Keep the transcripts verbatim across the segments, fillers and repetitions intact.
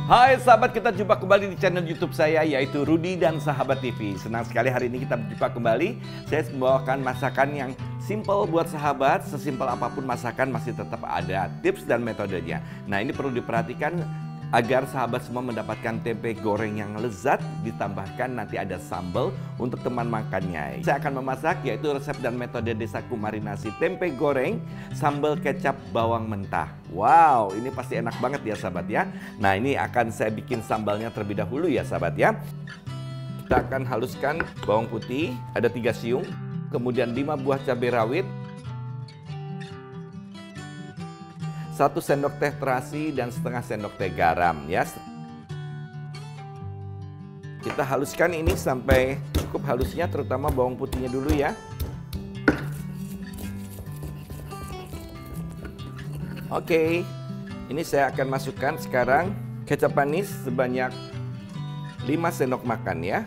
Hai sahabat, kita jumpa kembali di channel YouTube saya yaitu Rudy dan Sahabat T V. Senang sekali hari ini kita berjumpa kembali. Saya membawakan masakan yang simple buat sahabat. Sesimpel apapun masakan masih tetap ada tips dan metodenya. Nah, ini perlu diperhatikan agar sahabat semua mendapatkan tempe goreng yang lezat, ditambahkan nanti ada sambal untuk teman makannya. Saya akan memasak yaitu resep dan metode desaku marinasi tempe goreng sambal kecap bawang mentah. Wow, ini pasti enak banget ya sahabat ya. Nah, ini akan saya bikin sambalnya terlebih dahulu ya sahabat ya. Kita akan haluskan bawang putih, ada tiga siung, kemudian lima buah cabai rawit, satu sendok teh terasi dan setengah sendok teh garam ya. Kita haluskan ini sampai cukup halusnya, terutama bawang putihnya dulu ya. Oke, ini saya akan masukkan sekarang kecap manis sebanyak lima sendok makan ya.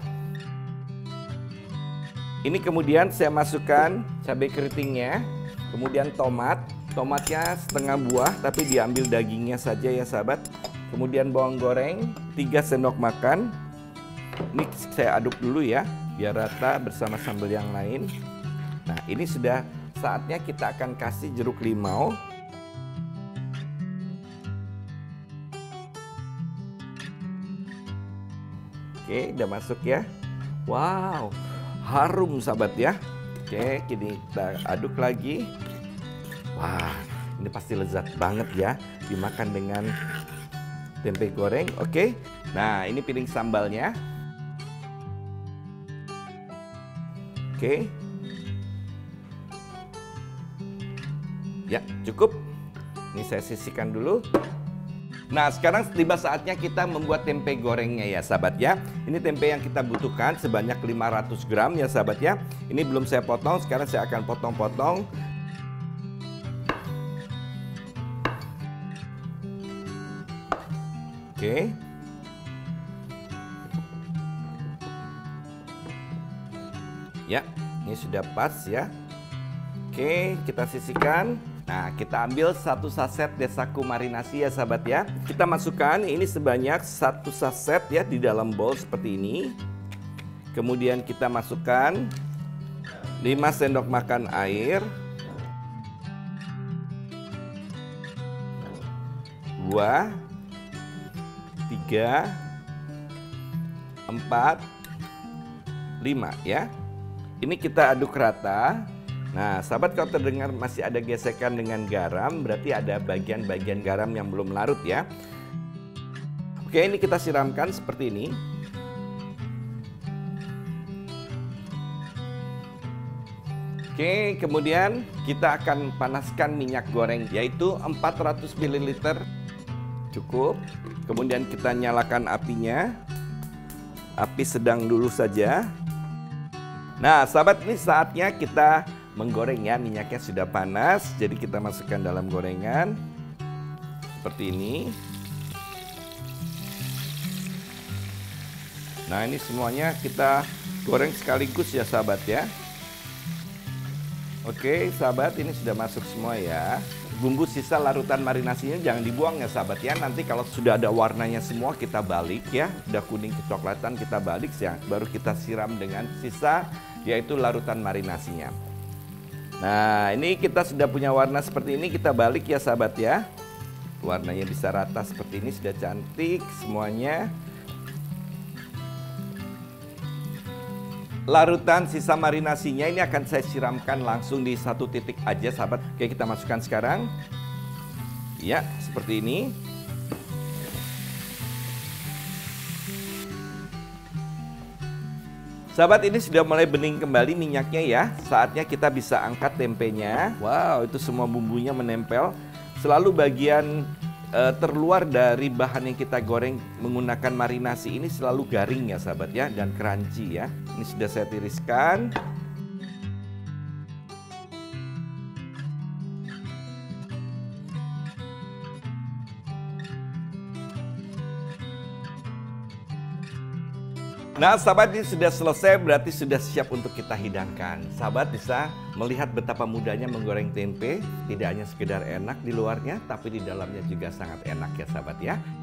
Ini kemudian saya masukkan cabai keritingnya, kemudian tomat. Tomatnya setengah buah tapi diambil dagingnya saja ya sahabat. Kemudian bawang goreng tiga sendok makan. Ini saya aduk dulu ya biar rata bersama sambal yang lain. Nah, ini sudah saatnya kita akan kasih jeruk limau. Oke, udah masuk ya. Wow, harum sahabat ya. Oke, kini kita aduk lagi. Wah, ini pasti lezat banget ya dimakan dengan tempe goreng. Oke, nah ini piring sambalnya. Oke, ya cukup. Ini saya sisihkan dulu. Nah, sekarang tiba saatnya kita membuat tempe gorengnya ya sahabat ya. Ini tempe yang kita butuhkan sebanyak lima ratus gram ya sahabat ya. Ini belum saya potong, sekarang saya akan potong-potong. Oke. Ya, ini sudah pas ya. Oke, kita sisihkan. Nah, kita ambil satu saset desaku marinasi ya sahabat ya. Kita masukkan ini sebanyak satu saset ya di dalam bowl seperti ini. Kemudian kita masukkan lima sendok makan air. Dua, tiga, empat, lima ya. Ini kita aduk rata. Nah, sahabat, kalau terdengar masih ada gesekan dengan garam, berarti ada bagian-bagian garam yang belum larut ya. Oke, ini kita siramkan seperti ini. Oke, kemudian kita akan panaskan minyak goreng yaitu empat ratus mililiter. Cukup. Kemudian kita nyalakan apinya. Api sedang dulu saja. Nah, sahabat, ini saatnya kita menggoreng ya. Minyaknya sudah panas, jadi kita masukkan dalam gorengan seperti ini. Nah, ini semuanya kita goreng sekaligus ya sahabat ya. Oke sahabat, ini sudah masuk semua ya. Bumbu sisa larutan marinasinya jangan dibuang ya sahabat ya. Nanti kalau sudah ada warnanya semua kita balik ya. Sudah kuning kecoklatan kita balik ya. Baru kita siram dengan sisa yaitu larutan marinasinya. Nah, ini kita sudah punya warna seperti ini, kita balik ya sahabat ya. Warnanya bisa rata seperti ini, sudah cantik semuanya. Larutan sisa marinasinya ini akan saya siramkan langsung di satu titik aja sahabat. Oke, kita masukkan sekarang. Ya, seperti ini. Sahabat, ini sudah mulai bening kembali minyaknya ya. Saatnya kita bisa angkat tempenya. Wow, itu semua bumbunya menempel. Selalu bagian e, terluar dari bahan yang kita goreng menggunakan marinasi ini selalu garing ya sahabat ya, dan crunchy ya. Ini sudah saya tiriskan. Nah sahabat, ini sudah selesai, berarti sudah siap untuk kita hidangkan. Sahabat bisa melihat betapa mudahnya menggoreng tempe. Tidak hanya sekedar enak di luarnya, tapi di dalamnya juga sangat enak ya sahabat ya.